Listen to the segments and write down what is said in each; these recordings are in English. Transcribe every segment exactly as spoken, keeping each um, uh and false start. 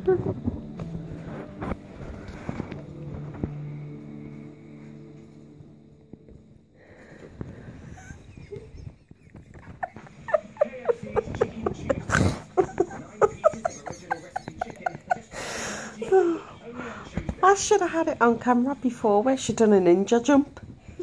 I should have had it on camera before where she done a ninja jump.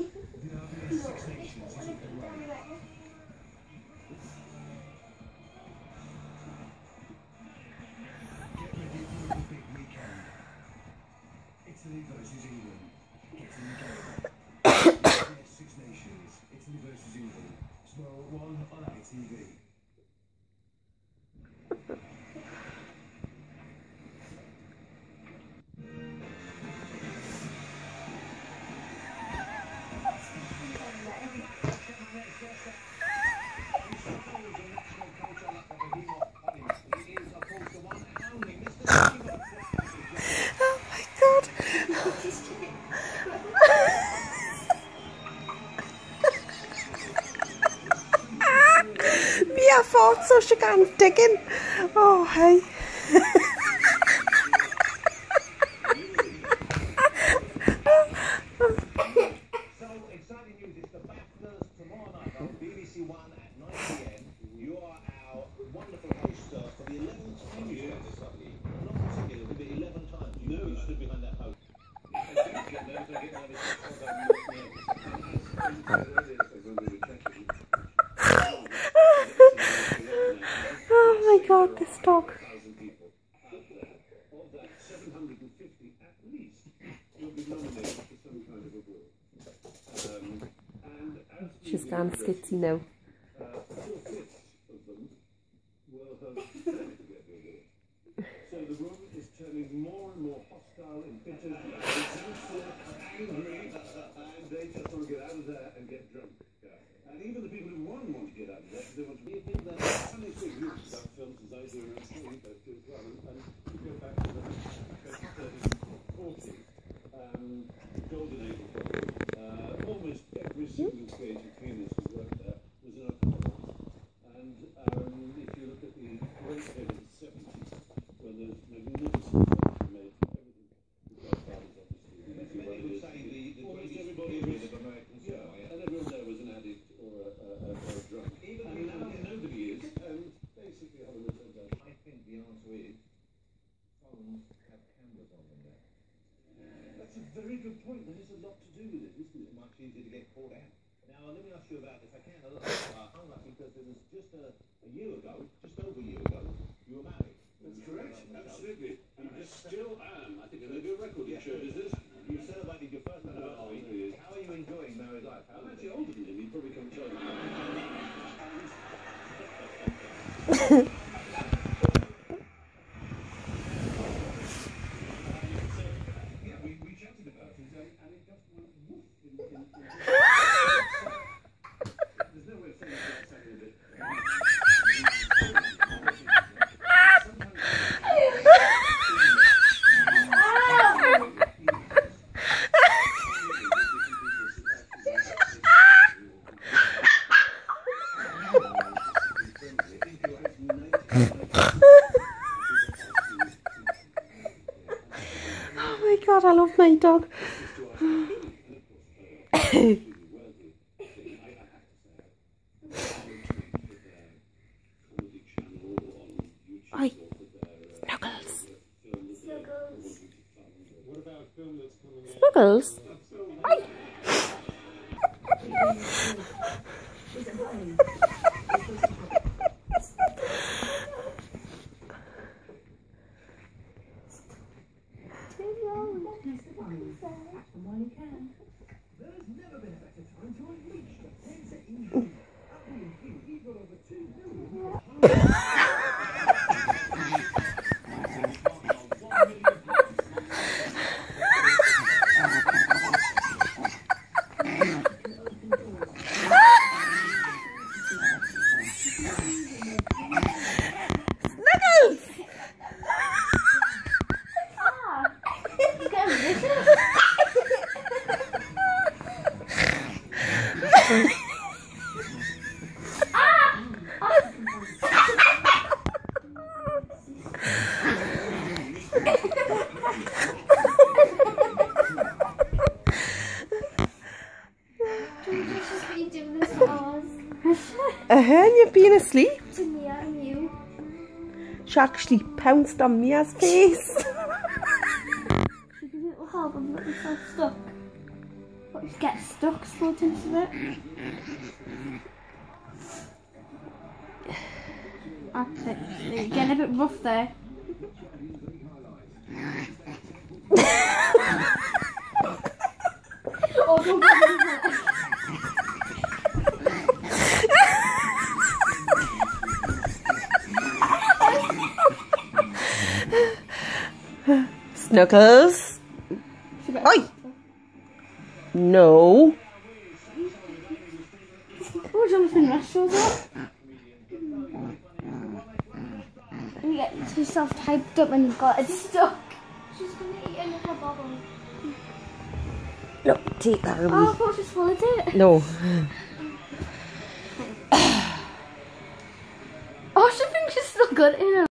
I thought so, she got digging. Oh, hey. So, exciting news, it's the BAFTAs tomorrow night on B B C One at nine p m. You are our wonderful host uh, for the eleventh time. Yeah, not particularly, it'll be eleven times. You know, you stood behind that post. Oh my God, this dog. She's gone skitsy now. So the room is turning more and more hostile, embittered, angry, and they just want to get out of there and get drunk. Yeah. And even the people who won't want to get out of there, they want to be in there. Funny thing, you about films as I do and as well, and you go back to the thirties and forties, um, golden age of Hollywood. Uh, almost every single creative genius who worked there was an alcoholic. And um, if you look at the great period of the seventies, when there's magnificent films made from everything, the Godfathers, obviously. Many would say the, the almost everybody period of American cinema, yeah, and everyone there was an addict or a, a, a, or a drunk. Even I mean, now nobody is, and basically Hollywood turns out. I think the answer is phones have cameras on them now. That's a very good point. There is a lot to do with it, isn't it? Much easier to get caught out. Now, let me ask you about, if I can, a little uh, unlucky, because it was just a, a year ago, just over a year ago, you were married. That's correct, absolutely. You still am. I think it's a good record in show business. You celebrated your first anniversary. How are you enjoying married life? I'm actually older than him. You probably come tell me. Yeah, we, we chatted about it, and it just went woof in, in, in there's no way of saying it without saying a bit. Oh my God, I love my dog. Oi, Snuggles. Snuggles. Oi. There's never been a better time to unleash the Pizza Engine. We've got over two million. her and you've been asleep. To Mia and you. She actually pounced on Mia's face. She did it look how I'm getting myself stuck. But just get stuck, float into it. That's it. You're getting a bit rough there. Oh, don't go Snuggles. Oi! No. Oh, Jonathan Rush shows up. You get yourself hyped up and you've got it stuck. She's going to eat another bubble. No, take that away. Oh, I thought she swallowed it. No. Oh, she thinks she's still got it in her